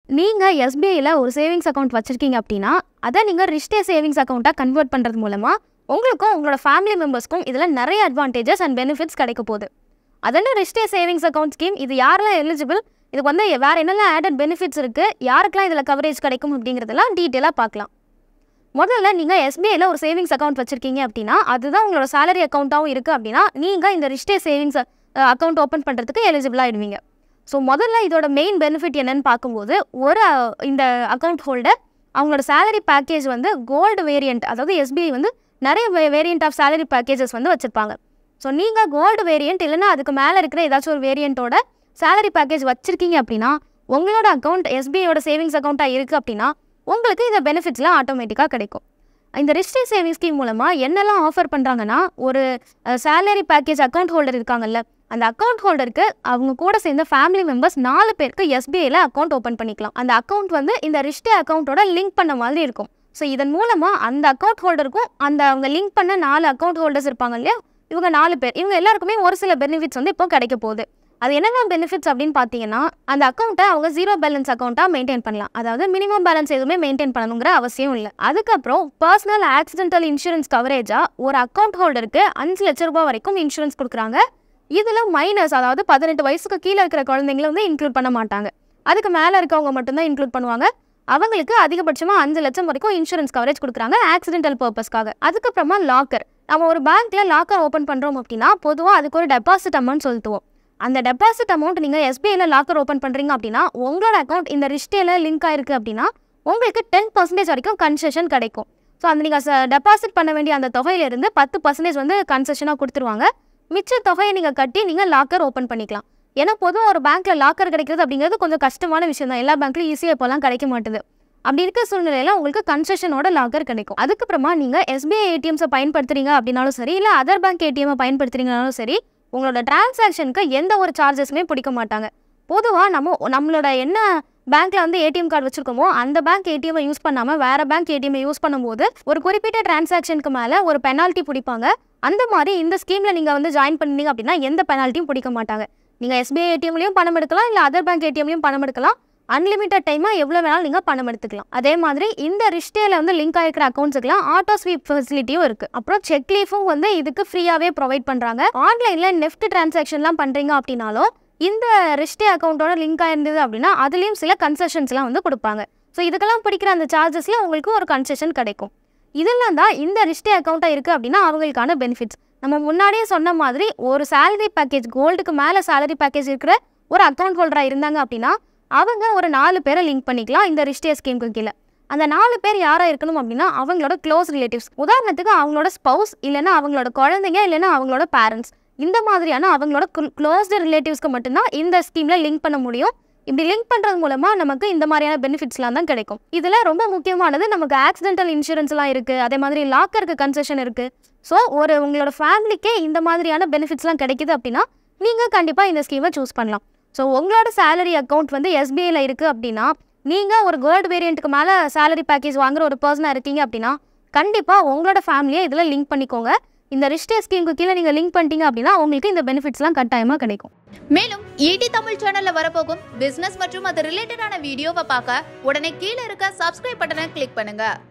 நீங்கள் எஸ்பிஐயில் ஒரு savings account வச்சுருக்கீங்க அப்படின்னா அதை நீங்கள் ரிஷ்டே சேவிங்ஸ் அக்கௌண்ட்டாக கன்வெர்ட் பண்ணுறது மூலமாக உங்களுக்கும் உங்களோட ஃபேமிலி மெம்பர்ஸ்க்கும் இதில் நிறைய அட்வான்டேஜஸ் அண்ட் பெனிஃபிட்ஸ் கிடைக்க போகுது. அதென்ன ரிஷ்டே சேவிங்ஸ் அக்கௌண்ட் ஸ்கீம், இது யாரெல்லாம் எலிஜிபிள், இதுக்கு வந்து வேறு என்னெல்லாம் ஆடட் பெனிஃபிட்ஸ் இருக்குது, யாருக்கெல்லாம் இதில் கவரேஜ் கிடைக்கும் அப்படிங்கிறதெல்லாம் டீட்டெயிலாக பார்க்கலாம். முதல்ல நீங்கள் எஸ்பிஐயில் ஒரு சேவிங்ஸ் அக்கௌண்ட் வச்சுருக்கீங்க அப்படின்னா அதுதான் உங்களோட சேலரி அக்கௌண்ட்டாகவும் இருக்குது அப்படின்னா நீங்கள் இந்த ரிஷ்டே சேவிங்ஸ் அக்கௌண்ட் ஓப்பன் பண்ணுறதுக்கு எலிஜிபிளாக ஆகிடுவீங்க. ஸோ முதல்ல இதோட மெயின் பெனிஃபிட் என்னென்னு பார்க்கும்போது இந்த அக்கௌண்ட் ஹோல்டர் அவங்களோட சேலரி பேக்கேஜ் வந்து கோல்டு வேரியண்ட், அதாவது எஸ்பிஐ வந்து நிறைய வேரியண்ட் ஆஃப் சேலரி பேக்கேஜஸ் வந்து வச்சுருப்பாங்க. ஸோ நீங்கள் கோல்டு வேரியண்ட் இல்லைன்னா அதுக்கு மேலே இருக்கிற ஏதாச்சும் ஒரு வேரியண்ட்டோட சேலரி பேக்கேஜ் வச்சுருக்கீங்க அப்படின்னா உங்களோட அக்கௌண்ட் எஸ்பிஐயோட சேவிங்ஸ் அக்கௌண்ட்டாக இருக்குது அப்படின்னா உங்களுக்கு இந்த பெனிஃபிட்ஸ்லாம் ஆட்டோமேட்டிக்காக கிடைக்கும். இந்த ரிஷ்டே சேவிங்ஸ் ஸ்கீம் மூலமாக என்னெல்லாம் ஆஃபர் பண்ணுறாங்கன்னா, ஒரு சேலரி பேக்கேஜ் அக்கௌண்ட் ஹோல்டர் இருக்காங்கல்ல, அந்த அக்கௌண்ட் ஹோல்டருக்கு அவங்க கூட சேர்ந்த ஃபேமிலி மெம்பர்ஸ் 4 பேருக்கு எஸ்பிஐயில் அக்கௌண்ட் ஓப்பன் பண்ணிக்கலாம். அந்த அக்கௌண்ட் வந்து இந்த ரிஷ்டே அக்கௌண்ட்டோட லிங்க் பண்ண மாதிரி இருக்கும். ஸோ இதன் மூலமாக அந்த அக்கௌண்ட் ஹோல்டருக்கும் அவங்க லிங்க் பண்ண 4 அக்கௌண்ட் ஹோல்டர்ஸ் இருப்பாங்க இல்லையா, இவங்க 4 பேர், இவங்க எல்லாருக்குமே ஒரு சில பெனிஃபிட்ஸ் வந்து இப்போ கிடைக்க போகுது. அது என்னென்ன பெனிஃபிட்ஸ் அப்படின்னு பார்த்தீங்கன்னா, அந்த அக்கௌண்ட்டை அவங்க 0 பேலன்ஸ் அக்கௌண்ட்டாக மெயின்டைன் பண்ணலாம். அதாவது மினிமம் பேலன்ஸ் எதுவுமே மெயின்டைன் பண்ணணுங்கிற அவசியம் இல்லை. அதுக்கப்புறம் பர்சனல் ஆக்சிடென்டல் இன்சூரன்ஸ் கவரேஜாக ஒரு அக்கௌண்ட் ஹோல்டருக்கு 5 லட்ச ரூபாய் வரைக்கும் இன்சூரன்ஸ் கொடுக்குறாங்க. இதில் மைனஸ், அதாவது 18 வயசுக்கு கீழே இருக்கிற குழந்தைங்கள வந்து இன்க்ளூட் பண்ண மாட்டாங்க. அதுக்கு மேலே இருக்கவங்க மட்டும்தான் இன்க்ளூட் பண்ணுவாங்க. அவங்களுக்கு அதிகபட்சமாக 5 லட்சம் வரைக்கும் இன்சூரன்ஸ் கவரேஜ் கொடுக்குறாங்க ஆக்சிடென்டல் பர்பஸ்க்காக. அதுக்கப்புறமா லாக்கர், நம்ம ஒரு பேங்க்கில் லாக்கர் ஓப்பன் பண்ணுறோம் அப்படின்னா பொதுவாக அதுக்கு ஒரு டெபாசிட் அமௌண்ட் செலுத்துவோம். அந்த டெபாசிட் அமௌண்ட் நீங்கள் எஸ்பிஐயில் லாக்கர் ஓப்பன் பண்ணுறீங்க அப்படின்னா உங்களோட அக்கௌண்ட் இந்த ரிஷ்டேல லிங்க் ஆயிருக்கு அப்படின்னா உங்களுக்கு 10% வரைக்கும் கன்செஷன் கிடைக்கும். ஸோ அந்த நீங்கள் டெபாசிட் பண்ண வேண்டிய அந்த தொகையிலிருந்து 10% வந்து கன்செஷனாக கொடுத்துருவாங்க. மிச்ச தொகையை நீங்கள் கட்டி நீங்கள் லாக்கர் ஓப்பன் பண்ணிக்கலாம். ஏன்னா பொதுவாக ஒரு பேங்க்கில் லாக்கர் கிடைக்கிறது அப்படிங்கிறது கொஞ்சம் கஷ்டமான விஷயம் தான். எல்லா பேங்க்லையும் ஈஸியாக இப்போலாம் கிடைக்க மாட்டுது. அப்படி இருக்க சூழ்நிலையில் உங்களுக்கு கன்செஷனோட லாக்கர் கிடைக்கும். அதுக்கப்புறமா நீங்கள் எஸ்பிஐ ஏடிஎம்ஸை பயன்படுத்துறீங்க அப்படின்னாலும் சரி, இல்லை அதர் பேங்க் ஏடிஎம்மை பயன்படுத்துறீங்கனாலும் சரி, உங்களோட டிரான்சாக்ஷனுக்கு எந்த ஒரு சார்ஜஸுமே பிடிக்க மாட்டாங்க. பொதுவாக நம்மளோட என்ன பேங்க்கில் வந்து ஏடிஎம் கார்டு வச்சுருக்கோமோ அந்த பேங்க் ஏடிஎம்மை யூஸ் பண்ணாமல் வேறு பேங்க் ஏடிஎம்மை யூஸ் பண்ணும்போது ஒரு குறிப்பிட்ட டிரான்சாக்ஷனுக்கு மேலே ஒரு பெனால்ட்டி பிடிப்பாங்க. அந்த மாதிரி இந்த ஸ்கீமில் நீங்கள் வந்து ஜாயின் பண்ணீங்க அப்படின்னா எந்த பெனால்ட்டியும் பிடிக்க மாட்டாங்க. நீங்கள் எஸ்பிஐ ஏடிஎம்லையும் பணம் எடுக்கலாம், இல்லை அதர் பேங்க் ஏடிஎம்லையும் பணம் எடுக்கலாம். அன்லிமிட்டட் டைமாக எவ்வளோ வேணாலும் நீங்கள் பணம் எடுத்துக்கலாம். அதே மாதிரி இந்த ரிஷ்டேல வந்து லிங்க் ஆகிருக்கிற அக்கௌண்ட்ஸுக்குலாம் ஆட்டோ ஸ்வீப் ஃபெசிலிட்டியும் இருக்குது. அப்புறம் செக் லீஃபும் வந்து இதுக்கு ஃப்ரீயாகவே ப்ரொவைட் பண்ணுறாங்க. ஆன்லைனில் நெஃப்ட் டிரான்சாக்ஷன்லாம் பண்ணுறீங்க அப்படின்னாலும் இந்த ரிஷ்டே அக்கௌண்ட்டோட லிங்க் ஆயிருந்தது அப்படின்னா அதுலேயும் சில கன்செஷன்ஸ்லாம் வந்து கொடுப்பாங்க. ஸோ இதுக்கெல்லாம் பிடிக்கிற அந்த சார்ஜஸில் உங்களுக்கு ஒரு கன்செஷன் கிடைக்கும். இதெல்லாம் தான் இந்த ரிஷ்டே அக்கௌண்ட்டாக இருக்குது அப்படின்னா அவங்களுக்கான பெனிஃபிட்ஸ். நம்ம முன்னாடியே சொன்ன மாதிரி ஒரு சேலரி பேக்கேஜ், கோல்டுக்கு மேலே சேலரி பேக்கேஜ் இருக்கிற ஒரு அக்கௌண்ட் ஹோல்டராக இருந்தாங்க அப்படின்னா அவங்க ஒரு 4 பேரை லிங்க் பண்ணிக்கலாம் இந்த ரிஷ்டே ஸ்கீமுக்கு கீழே. அந்த 4 பேர் யாராக இருக்கணும் அப்படின்னா அவங்களோட க்ளோஸ் ரிலேட்டிவ்ஸ். உதாரணத்துக்கு அவங்களோட ஸ்பவுஸ், இல்லைன்னா அவங்களோட குழந்தைங்க, இல்லைன்னா அவங்களோட பேரண்ட்ஸ், இந்த மாதிரியான அவங்களோட க்ளோஸ்டு ரிலேட்டிவ்ஸ்க்கு மட்டும்தான் இந்த ஸ்கீமில் லிங்க் பண்ண முடியும். இப்படி லிங்க் பண்ணுறது மூலமாக நமக்கு இந்த மாதிரியான பெனிஃபிட்ஸ்லாம் தான் கிடைக்கும். இதில் ரொம்ப முக்கியமானது நமக்கு ஆக்சிடென்டல் இன்சூரன்ஸ்லாம் இருக்குது, அதே மாதிரி லாக்கருக்கு கன்செஷன் இருக்குது. ஸோ உங்களோட ஃபேமிலிக்கே இந்த மாதிரியான பெனிஃபிட்ஸ்லாம் கிடைக்குது அப்படின்னா நீங்கள் கண்டிப்பாக இந்த ஸ்கீமை சூஸ் பண்ணலாம். ஸோ உங்களோட சேலரி அக்கௌண்ட் வந்து எஸ்பிஐயில் இருக்குது அப்படின்னா நீங்கள் ஒரு கோல்டு வேரியண்ட்டுக்கு மேலே சேலரி பேக்கேஜ் வாங்குற ஒரு பர்சனாக இருக்கீங்க அப்படின்னா கண்டிப்பாக உங்களோட ஃபேமிலியை இதில் லிங்க் பண்ணிக்கோங்க. இந்த ரிஷ்டே ஸ்கீமுக்கு கீழே நீங்கள் லிங்க் பண்ணிட்டீங்க அப்படின்னா உங்களுக்கு இந்த பெனிஃபிட்ஸ்லாம் கட்டாயமாக கிடைக்கும். மேலும் ET தமிழ் சேனலில் வரப்போகும் பிஸ்னஸ் மற்றும் அது ரிலேட்டடான வீடியோவை பார்க்க உடனே கீழே இருக்க சப்ஸ்கிரைப் பட்டனை கிளிக் பண்ணுங்கள்.